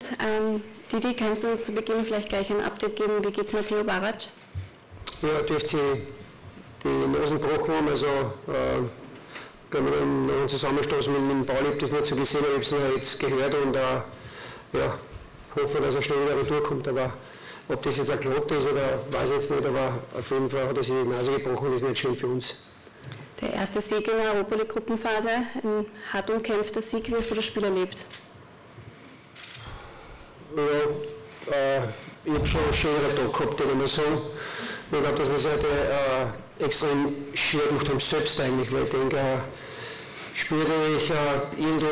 Didi, kannst du uns zu Beginn vielleicht gleich ein Update geben? Wie geht es Matteo Barac? Ja, dürfte sie die Nasen gebrochen haben. Also, bei einem Zusammenstoß mit dem Pauli, ich habe das nicht so gesehen, aber ich habe es jetzt gehört und ja, hoffe, dass er schnell wieder retourkommt. Aber ob das jetzt ein Klotter ist oder weiß ich jetzt nicht, aber auf jeden Fall hat er sich die Nase gebrochen, das ist nicht schön für uns. Der erste Sieg in der Europa League Gruppenphase, ein hart umkämpfter Sieg, wie hast du das Spiel erlebt? Ja, ich habe schon einen schöneren Tag gehabt, den ich mal sagen. Ich glaube, dass wir es heute extrem schwer gemacht haben, selbst eigentlich, weil ich denke, spielt eigentlich irgendwo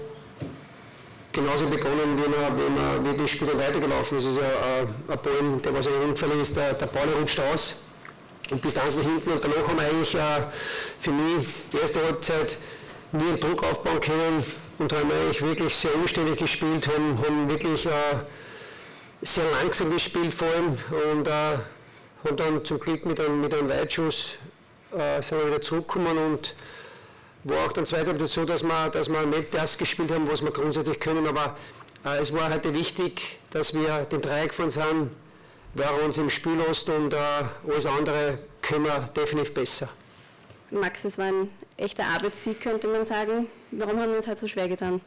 genauso begonnen, wie das Spiel weitergelaufen ist. Es ist ja ein Ball, der was eigentlich umgefallen ist, der Ball rutscht aus und bis ganz nach hinten. Und danach haben wir eigentlich für mich die erste Halbzeit nie einen Druck aufbauen können und haben eigentlich wirklich sehr umständlich gespielt, haben wirklich sehr langsam gespielt vor allem und haben dann zum Glück mit einem Weitschuss sind wir wieder zurückgekommen und war auch dann zweite so, dass wir nicht das gespielt haben, was wir grundsätzlich können, aber es war heute wichtig, dass wir den Dreier gefahren sind, wer uns im Spiel lässt und alles andere können wir definitiv besser. Max, es war ein echter Arbeitssieg, könnte man sagen. Warum haben wir uns halt so schwer getan?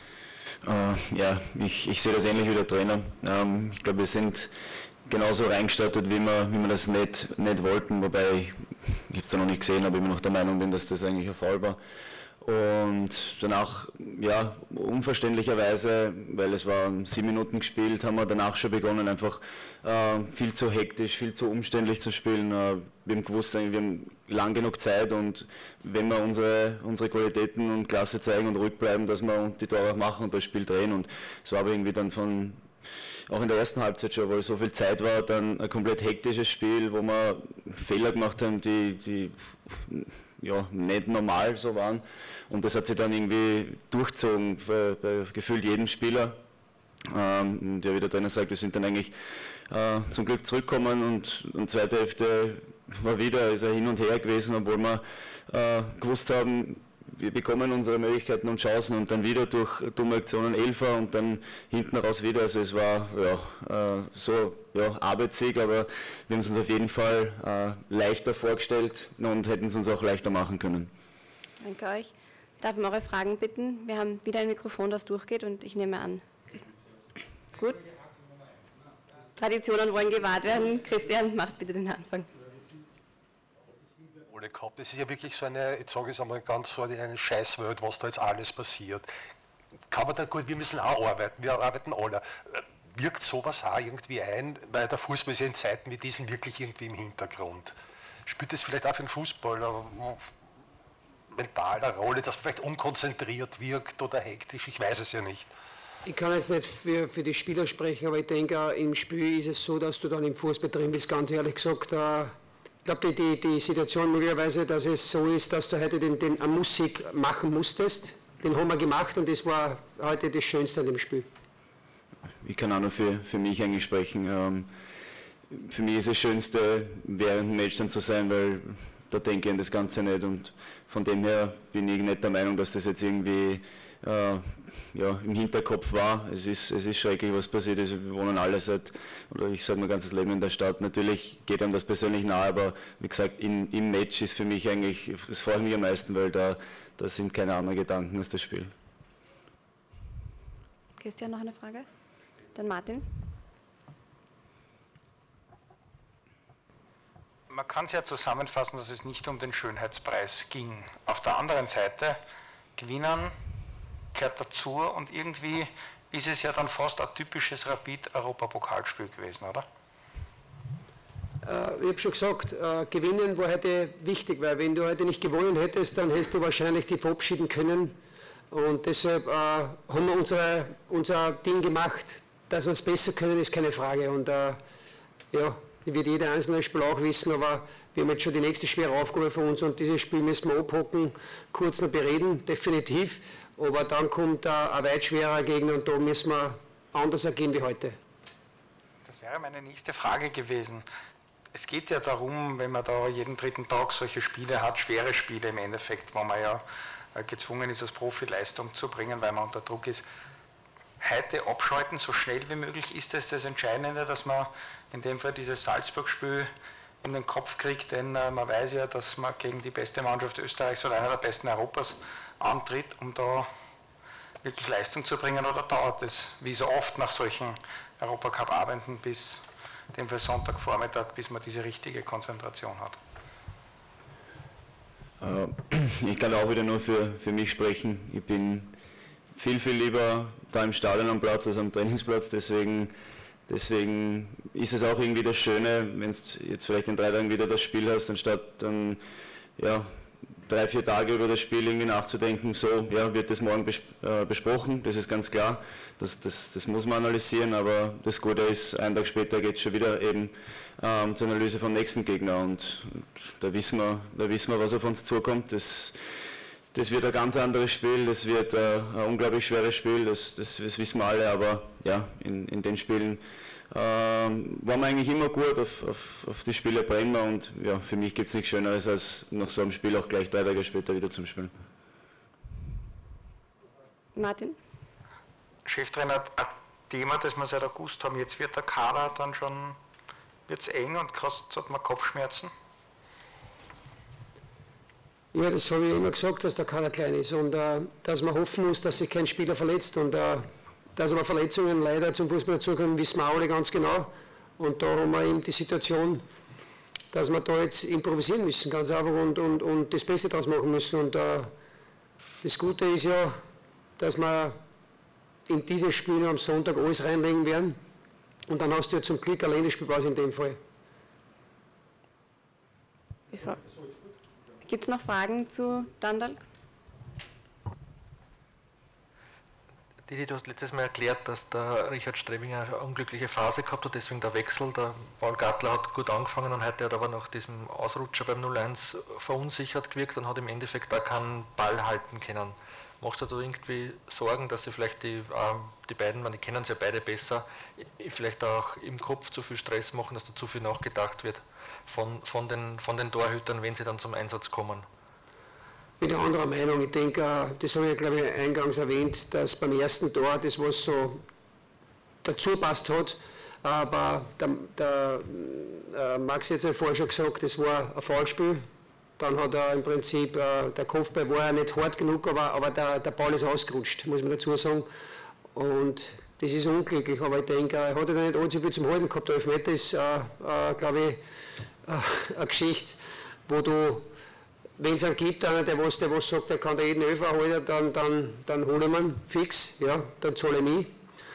Ja, ich sehe das ähnlich wie der Trainer. Ich glaube, wir sind genauso reingestartet, wie wir das nicht wollten, wobei ich habe es da noch nicht gesehen, aber ich immer noch der Meinung bin, dass das eigentlich ein Foul war. Und danach, ja, unverständlicherweise, weil es war 7 Minuten gespielt, haben wir danach schon begonnen, einfach viel zu hektisch, viel zu umständlich zu spielen. Wir haben gewusst, wir haben lang genug Zeit und wenn wir unsere Qualitäten und Klasse zeigen und ruhig bleiben, dass wir die Tore auch machen und das Spiel drehen. Und es war aber irgendwie dann auch in der ersten Halbzeit schon, weil so viel Zeit war, dann ein komplett hektisches Spiel, wo wir Fehler gemacht haben, die ja, nicht normal so waren. Und das hat sich dann irgendwie durchgezogen bei gefühlt jedem Spieler. Und ja, wie der Trainer sagt, wir sind dann eigentlich zum Glück zurückgekommen und zweite Hälfte ist er hin und her gewesen, obwohl wir gewusst haben, wir bekommen unsere Möglichkeiten und Chancen und dann wieder durch dumme Aktionen Elfer und dann hinten raus wieder. Also es war Arbeitssieg, aber wir haben es uns auf jeden Fall leichter vorgestellt und hätten es uns auch leichter machen können. Danke euch. Darf ich um eure Fragen bitten? Wir haben wieder ein Mikrofon, das durchgeht und ich nehme an. Gut. Traditionen wollen gewahrt werden. Christian, macht bitte den Anfang. Gehabt. Das ist ja wirklich so eine, jetzt sage ich es einmal ganz so, eine Scheißwelt, was da jetzt alles passiert. Kann man da gut, wir müssen auch arbeiten, wir arbeiten alle. Wirkt sowas auch irgendwie ein, weil der Fußball ist ja in Zeiten wie diesen wirklich irgendwie im Hintergrund. Spielt das vielleicht auch für den Fußball mental eine Rolle, dass man vielleicht unkonzentriert wirkt oder hektisch, ich weiß es ja nicht. Ich kann jetzt nicht für die Spieler sprechen, aber ich denke, im Spiel ist es so, dass du dann im Fußball drin bist, ganz ehrlich gesagt. Ich glaube, die Situation möglicherweise, dass es so ist, dass du heute den Musik machen musstest, den haben wir gemacht und das war heute das Schönste an dem Spiel. Ich kann auch nur für mich eigentlich sprechen. Für mich ist das Schönste, während dem Match dann zu sein, weil da denke ich an das Ganze nicht und von dem her bin ich nicht der Meinung, dass das jetzt irgendwie im Hinterkopf war. Es ist schrecklich, was passiert ist. Wir wohnen alle ich sage mein ganzes Leben in der Stadt. Natürlich geht einem das persönlich nahe, aber wie gesagt, im Match ist für mich eigentlich, das freut mich am meisten, weil da sind keine anderen Gedanken als das Spiel. Christian, noch eine Frage? Dann Martin. Man kann es ja zusammenfassen, dass es nicht um den Schönheitspreis ging. Auf der anderen Seite, gewinnen gehört dazu und irgendwie ist es ja dann fast ein typisches Rapid-Europapokalspiel gewesen, oder? Ich habe schon gesagt, gewinnen war heute wichtig, weil wenn du heute nicht gewonnen hättest, dann hättest du wahrscheinlich die verabschieden können. Und deshalb haben wir unser Ding gemacht, dass wir es besser können, ist keine Frage. Und wird jeder einzelne Spieler auch wissen, aber wir haben jetzt schon die nächste schwere Aufgabe für uns und dieses Spiel müssen wir abhocken, kurz noch bereden, definitiv. Aber dann kommt ein weit schwerer Gegner und da müssen wir anders agieren wie heute. Das wäre meine nächste Frage gewesen. Es geht ja darum, wenn man da jeden dritten Tag solche Spiele hat, schwere Spiele im Endeffekt, wo man ja gezwungen ist, als Profi Leistung zu bringen, weil man unter Druck ist. heute abschalten, so schnell wie möglich? Ist das Entscheidende, dass man in dem Fall dieses Salzburg-Spiel in den Kopf kriegt, denn man weiß ja, dass man gegen die beste Mannschaft Österreichs oder einer der besten Europas antritt, um da wirklich Leistung zu bringen, oder dauert es, wie so oft nach solchen Europacup-Abenden, bis dem Fall Sonntagvormittag, bis man diese richtige Konzentration hat? Ich kann auch wieder nur für mich sprechen. Ich bin viel lieber da im Stadion am Platz als am Trainingsplatz, deswegen ist es auch irgendwie das Schöne, wenn du jetzt vielleicht in 3 Tagen wieder das Spiel hast, anstatt dann 3-4 Tage über das Spiel irgendwie nachzudenken, so wird das morgen besprochen, das ist ganz klar, das muss man analysieren, aber das Gute ist, einen Tag später geht es schon wieder eben zur Analyse vom nächsten Gegner und da wissen wir, was auf uns zukommt. Das wird ein ganz anderes Spiel, das wird ein unglaublich schweres Spiel, das wissen wir alle, aber ja, in den Spielen waren wir eigentlich immer gut, auf die Spiele brennen wir und ja, für mich gibt es nichts Schöneres, als nach so einem Spiel auch gleich 3 Tage später wieder zum Spielen. Martin? Cheftrainer, ein Thema, das wir seit August haben, jetzt wird der Kader dann schon, wird es eng und hat man Kopfschmerzen? Ja, das habe ich immer gesagt, dass der Kader klein ist und dass man hoffen muss, dass sich kein Spieler verletzt und dass aber Verletzungen leider zum Fußball dazukommen, wissen wir alle ganz genau. Und da haben wir eben die Situation, dass wir da jetzt improvisieren müssen, ganz einfach und das Beste daraus machen müssen. Und das Gute ist ja, dass wir in dieses Spiel am Sonntag alles reinlegen werden und dann hast du ja zum Glück eine Länderspielpause in dem Fall. Gibt es noch Fragen zu Dandal? Didi, du hast letztes Mal erklärt, dass der Richard Strebinger eine unglückliche Phase gehabt hat, deswegen der Wechsel. Der Paul Gartler hat gut angefangen und heute hat aber nach diesem Ausrutscher beim 0-1 verunsichert gewirkt und hat im Endeffekt auch keinen Ball halten können. Machst du da irgendwie Sorgen, dass sie vielleicht die beiden, die kennen sie ja beide besser, vielleicht auch im Kopf zu viel Stress machen, dass da zu viel nachgedacht wird von den Torhütern, wenn sie dann zum Einsatz kommen? Ich bin anderer Meinung. Ich denke, das habe ich, glaube ich, eingangs erwähnt, dass beim ersten Tor das, was so dazu passt hat, aber der Max hat es ja vorher schon gesagt, das war ein Foulspiel. Dann hat er im Prinzip, der Kopfball war ja nicht hart genug, aber der Ball ist ausgerutscht, muss man dazu sagen. Und das ist unglücklich, aber ich denke, er hat ja nicht allzu viel zum Halten gehabt. Der Elfmeter ist, glaube ich, eine Geschichte, wo du, wenn es einen gibt, einer, der was sagt, der kann da jeden Elfer halten, dann hole ich ihn fix, ja, dann zahle ich mich.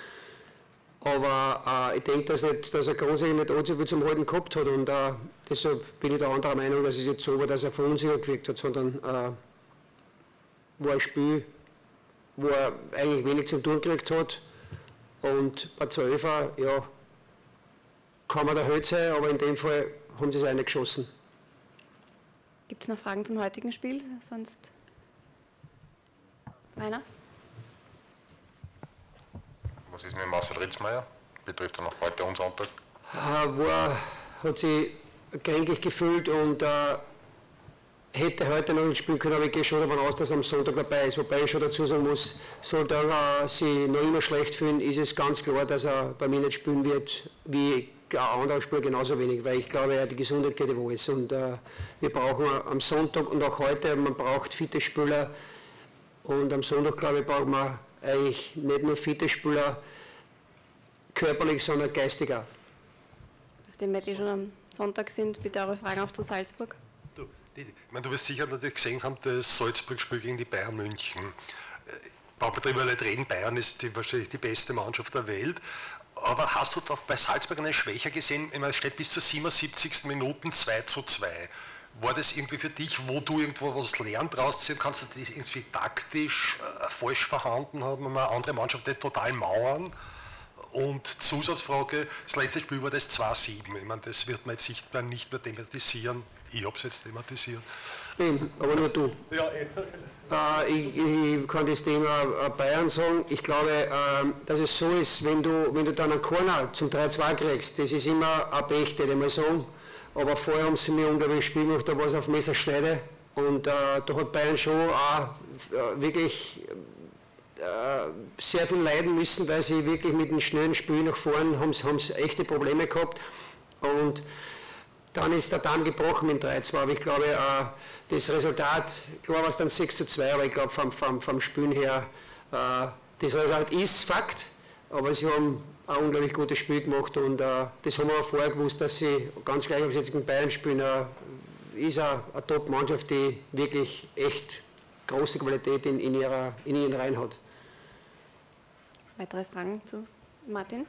Aber ich denke, dass er grundsätzlich nicht allzu viel zum Halten gehabt hat und deshalb bin ich der anderer Meinung, dass es jetzt so war, dass er verunsichert gewirkt hat, sondern war ein Spiel, wo er eigentlich wenig zum Tun gekriegt hat und bei 12 ja, kann man der Held sein, aber in dem Fall haben sie es auch nicht geschossen. Gibt es noch Fragen zum heutigen Spiel? Sonst einer? Was ist mit Marcel Ritzmeier? Betrifft er noch heute und Sonntag? Hat sich kränklich gefühlt und hätte heute noch nicht spielen können, aber ich gehe schon davon aus, dass er am Sonntag dabei ist. Wobei ich schon dazu sagen muss, sollte er sich noch immer schlecht fühlen, ist es ganz klar, dass er bei mir nicht spielen wird, wie ein anderer Spieler genauso wenig, weil ich glaube, die Gesundheit geht über alles. Und wir brauchen am Sonntag und auch heute, man braucht fitte Spieler und am Sonntag, glaube ich, braucht man eigentlich nicht nur fitte Spieler körperlich, sondern geistiger. Nachdem wir schon am Sonntag sind, bitte eure Fragen auch zu Salzburg. Ich meine, du wirst sicher natürlich gesehen haben, das Salzburg-Spiel gegen die Bayern München. Braucht man darüber nicht reden, Bayern ist wahrscheinlich die beste Mannschaft der Welt. Aber hast du da bei Salzburg eine Schwäche gesehen? Ich meine, es steht bis zur 77. Minute 2:2. War das irgendwie für dich, wo du irgendwo was lernen rausziehen kannst, du das irgendwie taktisch falsch verhandelt haben, eine andere Mannschaft nicht total mauern? Und Zusatzfrage, das letzte Spiel war das 2:7. Ich meine, das wird man jetzt sichtbar nicht mehr thematisieren. Ich habe es jetzt thematisiert. Aber nur du. Ja, ich kann das Thema Bayern sagen. Ich glaube, dass es so ist, wenn du dann einen Corner zum 3:2 kriegst, das ist immer ein Pech, würde ich mal sagen. Aber vorher haben sie mir unglaublich Spiel gemacht, da war es auf Messerschneide. Und da hat Bayern schon auch wirklich sehr viel leiden müssen, weil sie wirklich mit dem schnellen Spiel nach vorn haben echte Probleme gehabt. Und dann ist der Damm gebrochen mit 3-2. Aber ich glaube, das Resultat, klar war es dann 6-2, aber ich glaube vom Spielen her, das Resultat ist Fakt, aber sie haben ein unglaublich gutes Spiel gemacht und das haben wir auch vorher gewusst, dass sie ganz gleich, ob sie jetzt gegen Bayern spielen, ist eine Top-Mannschaft, die wirklich echt große Qualität in ihren Reihen hat. Weitere Fragen zu Martin?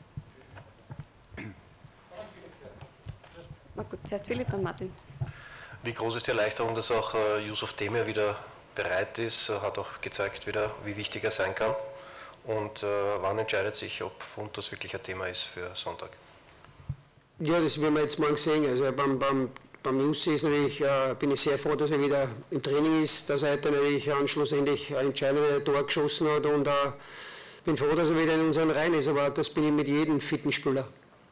Na gut, zuerst Philipp, dann Martin. Wie groß ist die Erleichterung, dass auch Yusuf Demir wieder bereit ist? Er hat auch gezeigt wieder, wie wichtig er sein kann. Und wann entscheidet sich, ob Funtus wirklich ein Thema ist für Sonntag? Ja, das werden wir jetzt morgen sehen. Also beim Jussi ist natürlich, bin ich sehr froh, dass er wieder im Training ist, dass er heute natürlich schlussendlich ein entscheidendes Tor geschossen hat und bin froh, dass er wieder in unseren Reihen ist, aber das bin ich mit jedem fitten Spieler.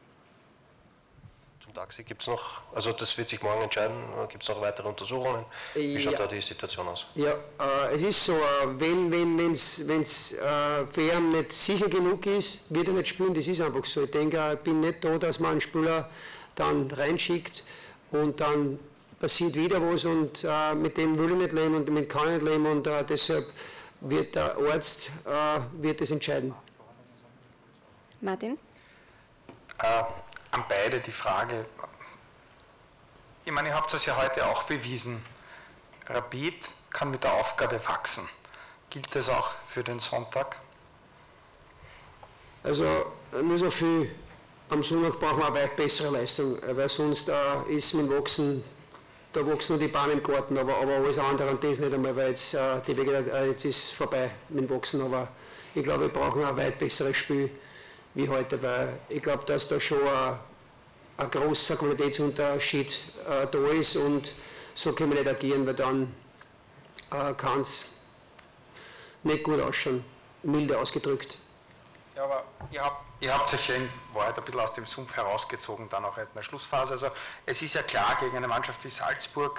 Zum Taxi gibt es noch, also das wird sich morgen entscheiden, gibt es noch weitere Untersuchungen? Wie schaut da die Situation aus? Ja, es ist so, wenn es für ihn nicht sicher genug ist, wird er nicht spielen, das ist einfach so. Ich denke, ich bin nicht da, dass man einen Spieler dann reinschickt und dann passiert wieder was und mit dem will ich nicht leben und damit kann ich nicht leben und deshalb wird der Arzt wird das entscheiden. Martin? An beide die Frage, ich meine, ihr habt das ja heute auch bewiesen, Rapid kann mit der Aufgabe wachsen. Gilt das auch für den Sonntag? Also nur so viel, am Sonntag brauchen wir eine weit bessere Leistung, weil sonst ist mit dem Wachsen, da wachsen nur die Bahn im Garten, aber alles andere und das nicht einmal, weil jetzt, jetzt ist vorbei mit dem Wachsen, aber ich glaube, wir brauchen ein weit besseres Spiel wie heute, weil ich glaube, dass da schon ein großer Qualitätsunterschied da ist und so können wir nicht agieren, weil dann kann es nicht gut ausschauen, milde ausgedrückt. Ja, aber ihr habt euch ja in Wahrheit ein bisschen aus dem Sumpf herausgezogen, dann auch in der Schlussphase. Also es ist ja klar, gegen eine Mannschaft wie Salzburg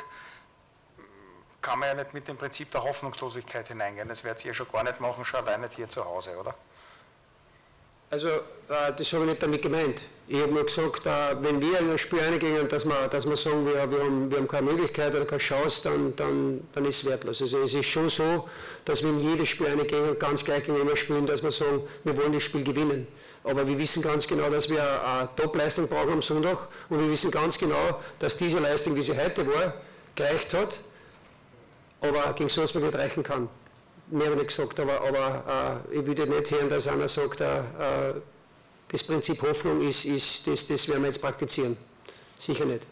kann man ja nicht mit dem Prinzip der Hoffnungslosigkeit hineingehen. Das werdet ihr schon gar nicht machen, schon allein nicht hier zu Hause, oder? Also das habe ich nicht damit gemeint. Ich habe nur gesagt, wenn wir in ein Spiel reingehen, dass wir sagen, wir haben keine Möglichkeit oder keine Chance, dann ist es wertlos. Also es ist schon so, dass wir in jedes Spiel reingehen und ganz gleich gegen immer spielen, dass wir sagen, wir wollen das Spiel gewinnen. Aber wir wissen ganz genau, dass wir eine Top-Leistung brauchen am Sonntag und wir wissen ganz genau, dass diese Leistung, wie sie heute war, gereicht hat, aber gegen Salzburg nicht reichen kann. Mehr habe ich nicht gesagt, aber ich würde nicht hören, dass einer sagt, das Prinzip Hoffnung ist das werden wir jetzt praktizieren. Sicher nicht.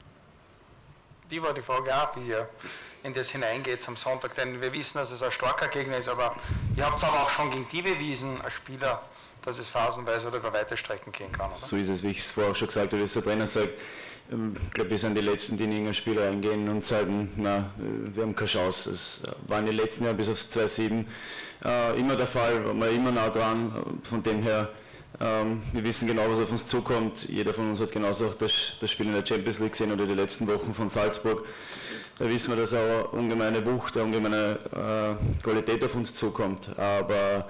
Die war die Frage auch, wie ihr in das hineingeht am Sonntag, denn wir wissen, dass es ein starker Gegner ist, aber ihr habt es aber auch schon gegen die bewiesen, als Spieler, dass es phasenweise oder über weite Strecken gehen kann, oder? So ist es, wie ich es vorher schon gesagt habe, wie der Trainer sagt. Ich glaube, wir sind die Letzten, die in irgendein Spiel reingehen und sagen, na, wir haben keine Chance. Es war in den letzten Jahren bis aufs 2-7 immer der Fall, waren wir immer nah dran. Von dem her, wir wissen genau, was auf uns zukommt. Jeder von uns hat genauso auch das Spiel in der Champions League gesehen oder die letzten Wochen von Salzburg. Da wissen wir, dass auch eine ungemeine Wucht, eine ungemeine Qualität auf uns zukommt. Aber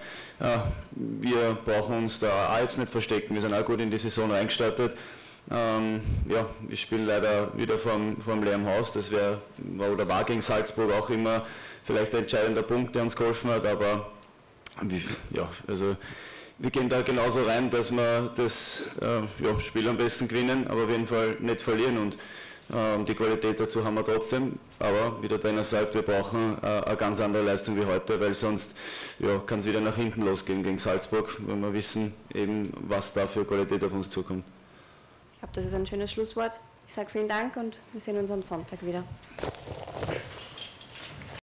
wir brauchen uns da auch jetzt nicht verstecken. Wir sind auch gut in die Saison eingestartet. Ja, wir spielen leider wieder vom leeren Haus. Das war gegen Salzburg auch immer vielleicht der entscheidende Punkt, der uns geholfen hat. Aber ja, also wir gehen da genauso rein, dass wir das Spiel am besten gewinnen, aber auf jeden Fall nicht verlieren. Und die Qualität dazu haben wir trotzdem. Aber wie der Trainer sagt, wir brauchen eine ganz andere Leistung wie heute, weil sonst kann es wieder nach hinten losgehen gegen Salzburg, wenn wir wissen, eben, was da für Qualität auf uns zukommt. Ich glaube, das ist ein schönes Schlusswort. Ich sage vielen Dank und wir sehen uns am Sonntag wieder.